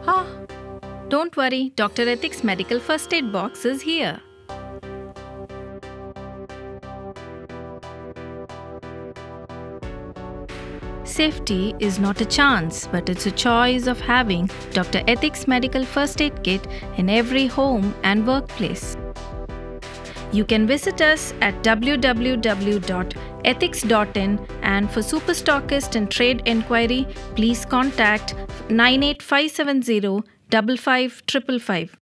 Huh? Don't worry, Dr.Ethix medical first aid box is here. Safety is not a chance, but it's a choice of having Dr.Ethix medical first aid kit in every home and workplace. You can visit us at www.ethix.in, and for superstockist and trade enquiry, please contact 98570 555555.